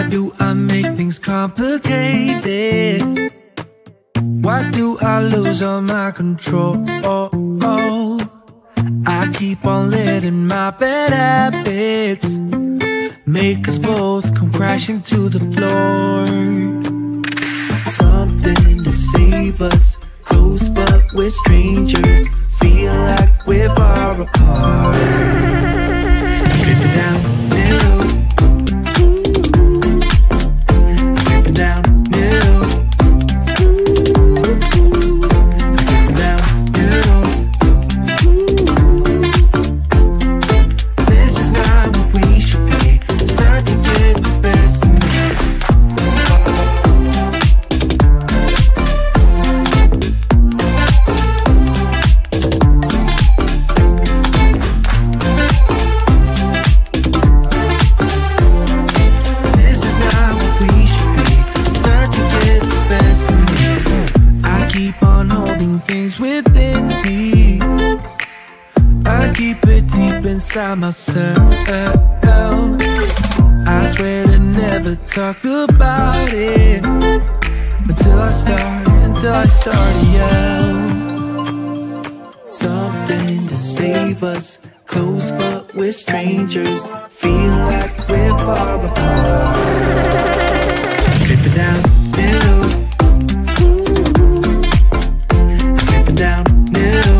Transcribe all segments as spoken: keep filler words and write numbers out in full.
do I make things complicated? Why do I lose all my control? Oh, oh. I keep on letting my bad habits make us both come crashing to the floor. Something to save us, close but we're strangers. Feel like we're far apart. I'm stripping down the middle. I'm stripping down the middle. I'm stripping down the middle. This is not what we should be. Start to get the best of me. Inside myself, I swear to never talk about it until I start, until I start to yell. Something to save us, close but we're strangers. Feel like we're far apart. Strip it down the middle. Strip it down the middle.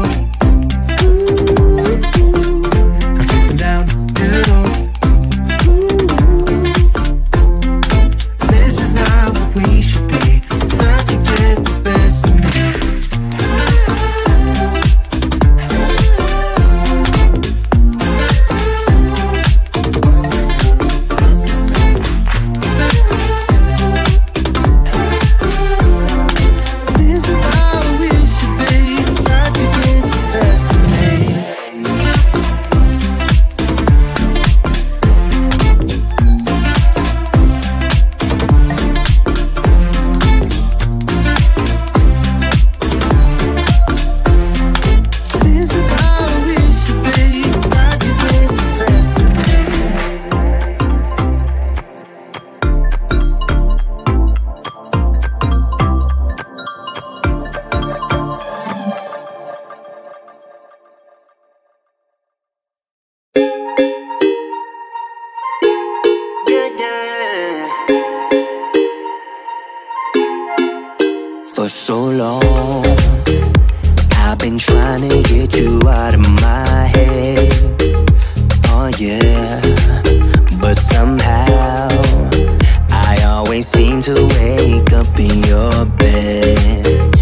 For so long, I've been trying to get you out of my head. Oh yeah, but somehow I always seem to wake up in your bed.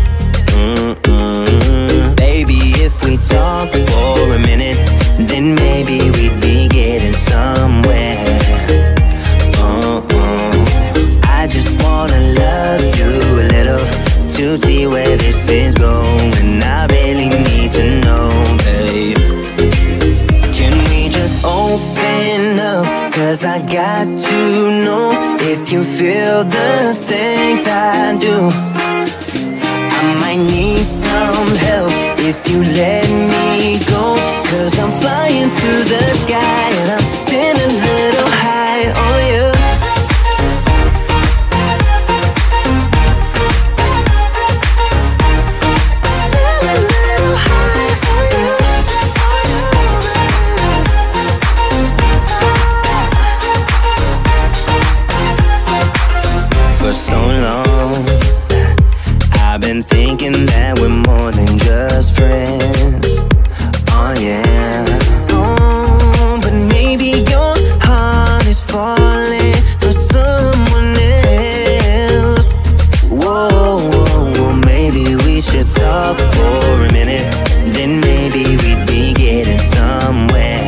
Mm-mm. Baby, if we talk for a minute, then maybe we'd be getting somewhere. Uh-uh. I just wanna love you a little to see where this is going. I really need to know, babe. Can we just open up? Cause I got to know if you feel the things I do. I might need some help if you let me go. Cause I'm flying through the sky and I'm sitting a little high on you. Thinking that we're more than just friends. Oh yeah. Oh, but maybe your heart is falling for someone else. Whoa, whoa, whoa, maybe we should talk for a minute. Then maybe we'd be getting somewhere.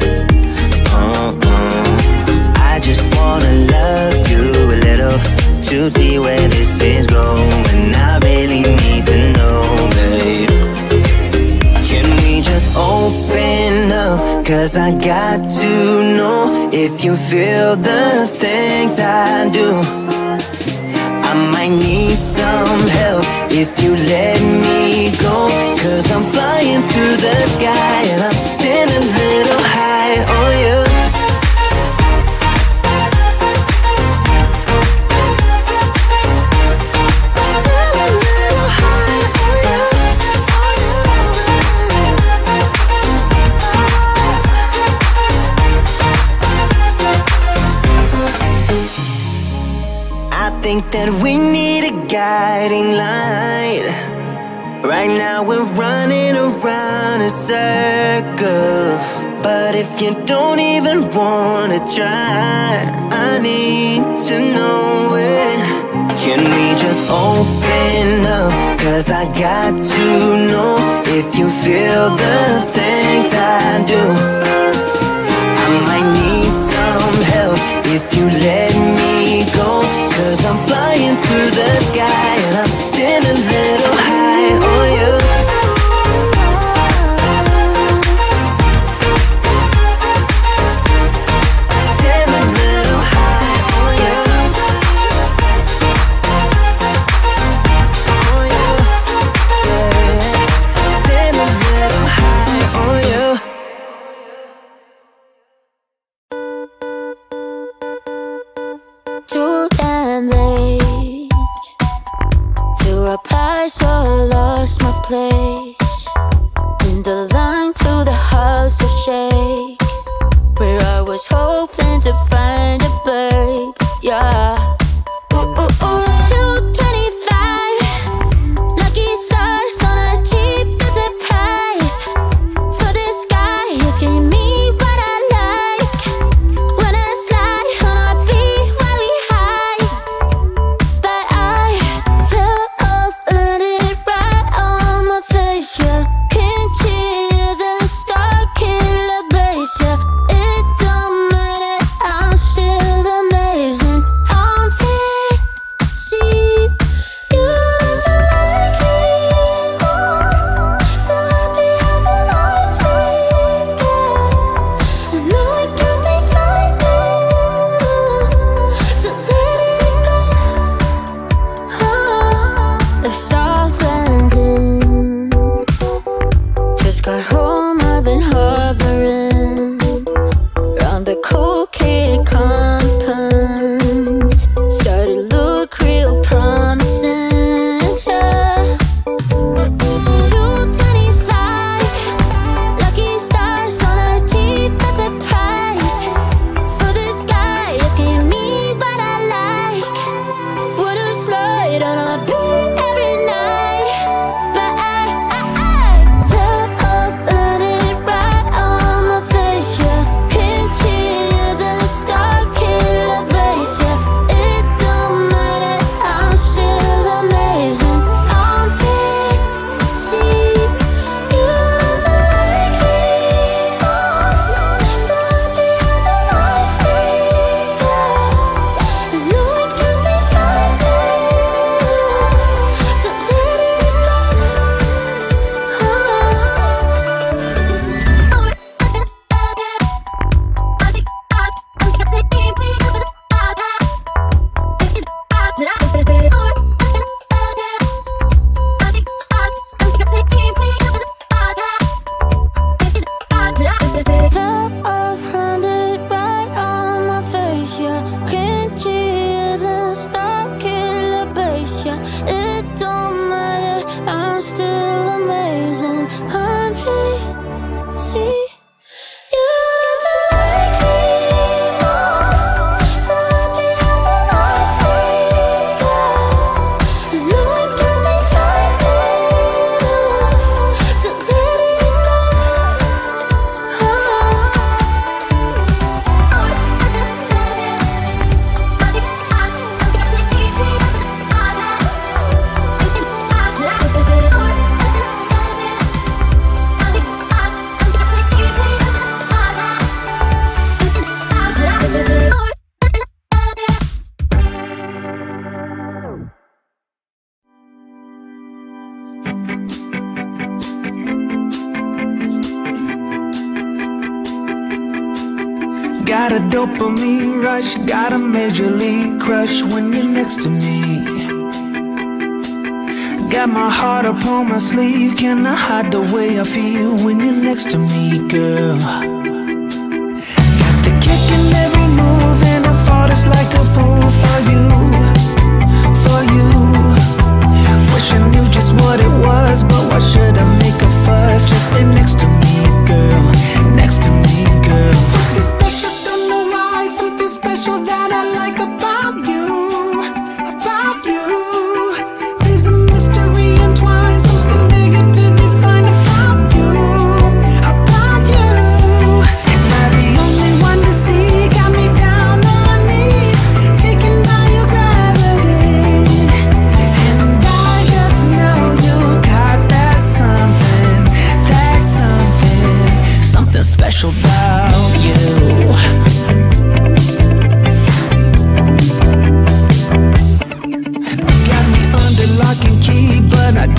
Uh-uh. I just wanna love you a little to see where this is going. I really need to know, babe. Can we just open up? Cause I got to know if you feel the things I do. I might need some help if you let me go. Cause I'm flying through the sky and I'm sitting a little high on you. I think that we need a guiding light. Right now we're running around in circles, but if you don't even wanna try, I need to know it. Can we just open up? Cause I got to know if you feel the things I do. I might need some help if you let me go, cause I'm flying through the sky and I'm still a little high on you. So I lost my place in the line to the house of shake, where I was hoping to find a babe. Yeah. Ooh, ooh, ooh. two twenty-five, lucky stars on a cheap visit price. For this guy who's giving me what I like. When I slide on a beat while we high, but I fell off. Let it right on my face, yeah. Can't hear the star killer bass, yeah. It don't matter, I'm still amazing. I'm free, see, you don't like me anymore. So happy having always been there. I know it can be frightening to let it go. Oh, it's South Landing. Just got home, I've been hovering around the cool kid compound. Started to look real promising, yeah. two twenty-five, lucky stars on a cheap visit price. For this guy, it's giving me what I like. Would've slide on a beat every night, but I, I, I fell off, let it right on my face, yeah. Can't hear the star killer bass, yeah. It don't matter, I'm still amazing. I'm free, see, you don't like me anymore. So happy having always been there. I know it can be frightening to let it go. Top of hundred right on my face, yeah. Can't hear the star killer bass, yeah. It don't matter, I'm still amazing. I'm free, see, you don't like me anymore. So happy having always been there. I know it can be frightening to let it go. Got a dopamine rush, got a major league crush when you're next to me. Got my heart upon my sleeve, can I hide the way I feel when you're next to me, girl? Got the kick in every move and I fall just like a fool for you, for you. Wish I knew just what it was, but why should I make a fuss? Just stay next to me, girl, next to me, girl. Something special, don't know why, something special that I like about you.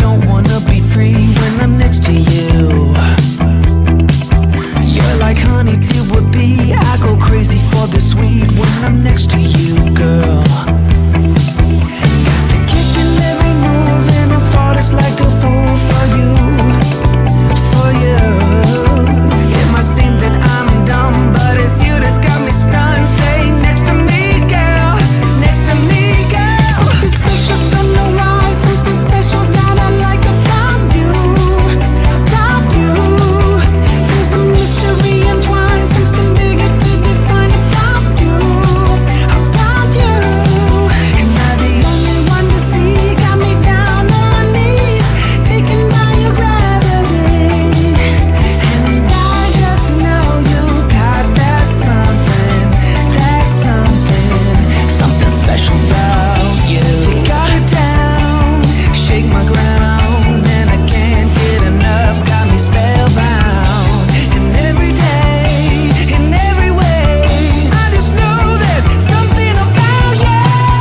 don't wanna be free when I'm next to you. You're like honey to a bee. I go crazy for the sweet when I'm next to you, girl. Got the kick in every move and I fall just like a fool for you, for you. It might seem that I'm dumb, but it's you that's got me stunned. Stay next to me, girl, next to me, girl. Something special, don't know why. Something special that I like about you, about you. There's a mystery entwined, something bigger to define about you, about you. And I'm the only one to see. Got me down on my knees, taken by your gravity. And I just know you got that something, that something, something special about you. You got it down, shake my ground, and I can't get enough. Got me spellbound. And every day, in every way, I just know there's something about you.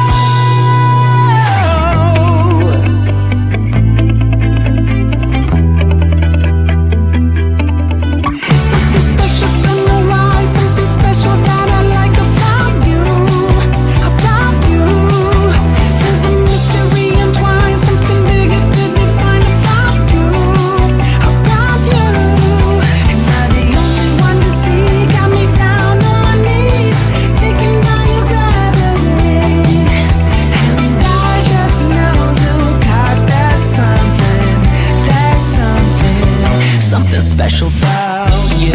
Something special, don't know why. Something special that I like about you, about you. There's a mystery entwined, something bigger to define about you, about you. And I'm the only one to see. Got me down on my knees, taken by your gravity. And I just know you got that something, that something, something special about you.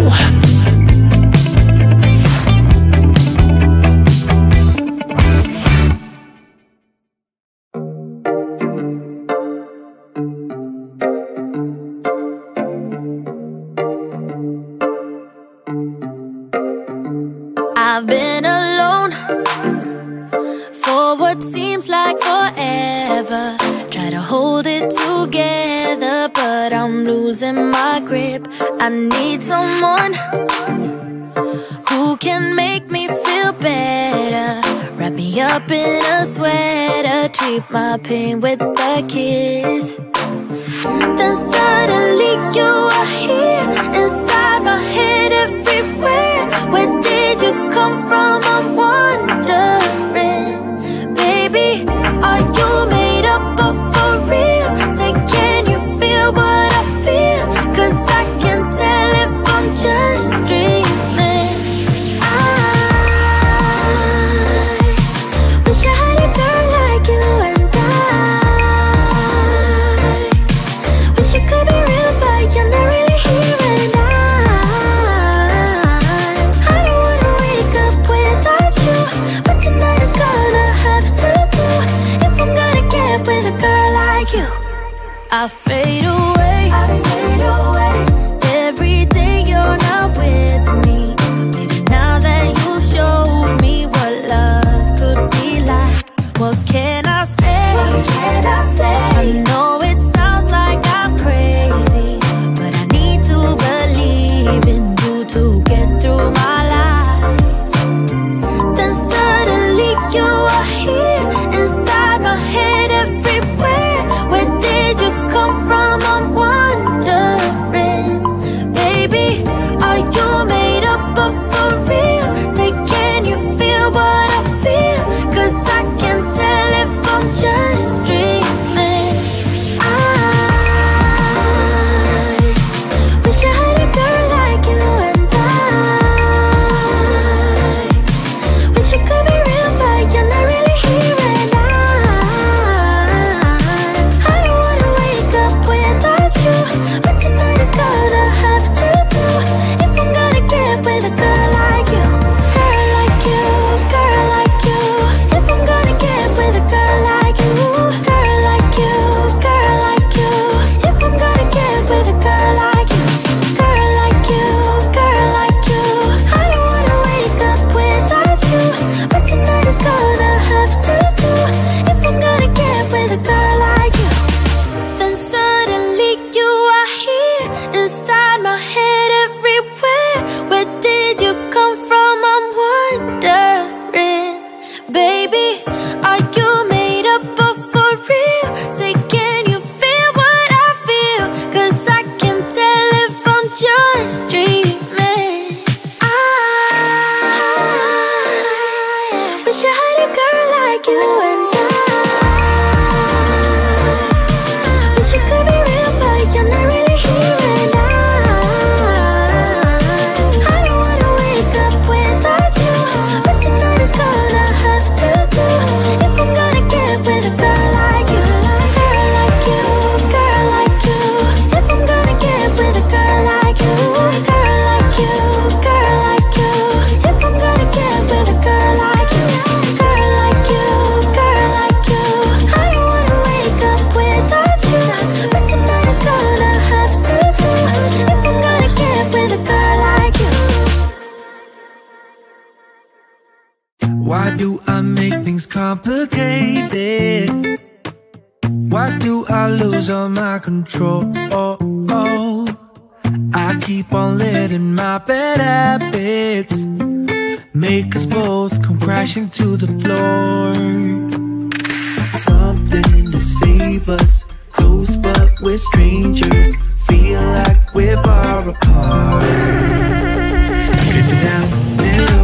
I've been alone for what seems like forever. Try to hold it together, but I'm losing my grip. I need someone who can make me feel better. Wrap me up in a sweater, treat my pain with a kiss. Then suddenly you are here, inside my head everywhere. Where did you come from? I'm wondering. Baby, are you made up of for real? Say, can you feel what I feel? 'Cause I can tell if I'm just dreaming. I wish I had a girl like you, and I wish you could be real, but you're not really here. And I I don't wanna wake up without you, but tonight is gonna have to do if I'm gonna get with a girl like you. I fade away, I fade away. Every day you're not with me. Maybe now that you've showed me what love could be like, what can I say? What can I say? I know it sounds like I'm crazy, but I need to believe in you to get through my life. Then suddenly you are here, inside my head everywhere. Where did you come you and I. Wish you could be real, but you're not really here and I. I don't wanna wake up without you, but tonight is all I have to do. If I'm gonna get with a girl like you, girl like you, girl like you. If I'm gonna get with a girl like you, girl like you, girl like you. If I'm gonna get with a girl like you, girl like you, girl like you. I don't wanna wake up without you, but tonight is all I have to do. If I'm gonna get with a girl like you. Why do I make things complicated? Why do I lose all my control? Oh, oh. I keep on letting my bad habits make us both come crashing to the floor. Something to save us, close but we're strangers. Feel like we're far apart. Stripping down new,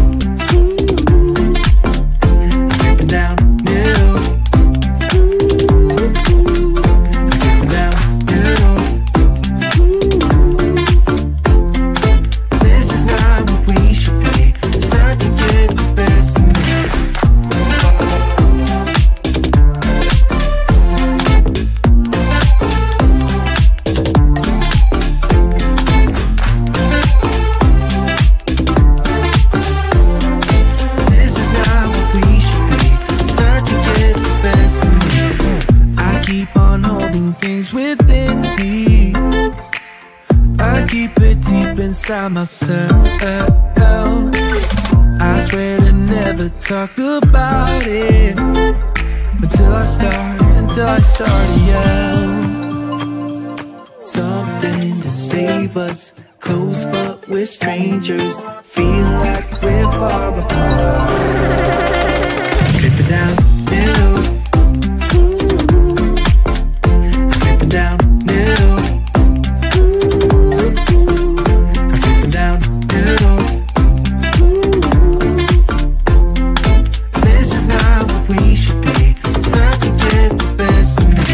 stripping down new, stripping down new. This is not what we should be. Start to get the best of me. This is not what we should be. Start to get the best of me. I keep on holding things within me. I keep it deep inside myself. I swear to never talk about it until I start, until I start to yell. Something to save us, close but we're strangers. Feel like we're far apart. Strip it down new, strip it down new, strip it down new. This is not what we should be. Start to get the best of me.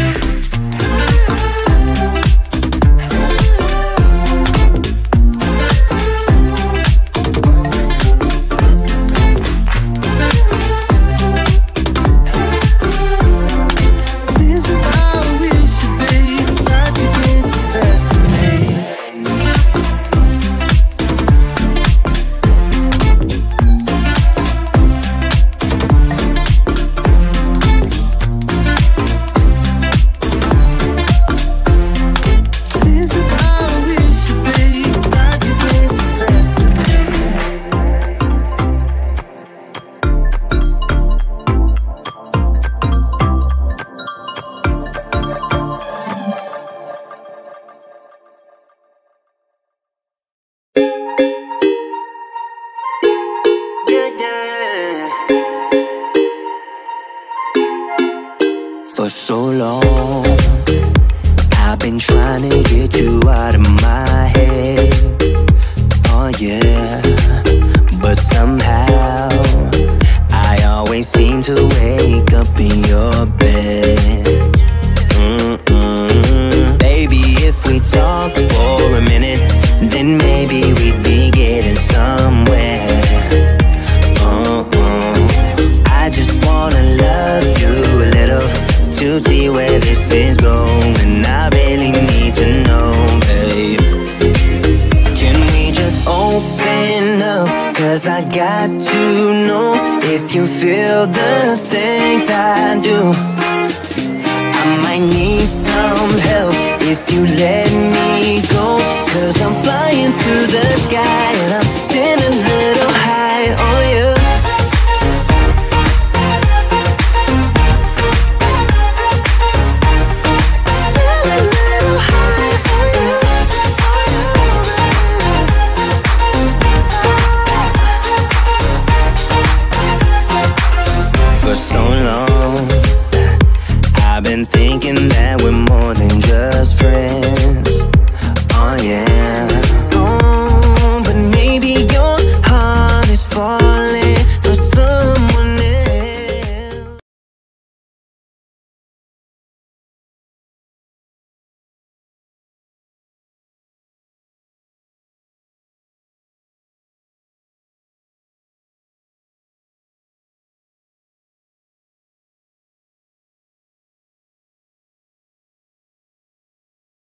This is how we should be. Start to get the best of me. This is how we should be. Start to get the best of me. Yeah, yeah. For so long, I've been trying to get you out of my head. Oh yeah, but somehow I always seem to wake up in your bed. Mm-mm. Baby, if we talk for a minute, then maybe we'd be getting somewhere. Uh-uh. I just wanna love you a little to see where this is going. I really need to know, babe. Can we just open up? Cause I got to know if you feel the things I do. I might need some help if you let me go. Cause I'm flying through the sky and I'm getting a little high on you. Still a little high on you. For so long, I've been thinking